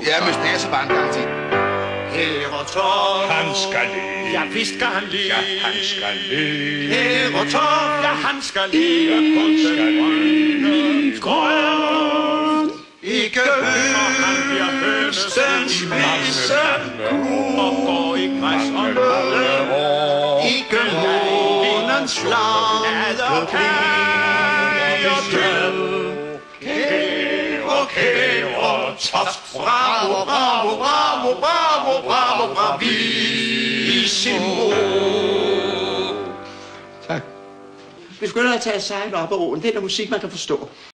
Ja, men det er så bare en gang til. Her og Torp, Han skal leve. ja vist skal han leve. Ja, han skal leve. Her og Torp, ja han skal leve. Han skal leve. Grøn, ikke Han bliver hønsen spidse og går i græs og møde. Ikke månens flade kage og død. Kære Torp, bravo, bravo, bravo, bravo, bravo, bravissimo. Tak. Vi begynder at tage sejlen op ad åen. Det er der musik, man kan forstå.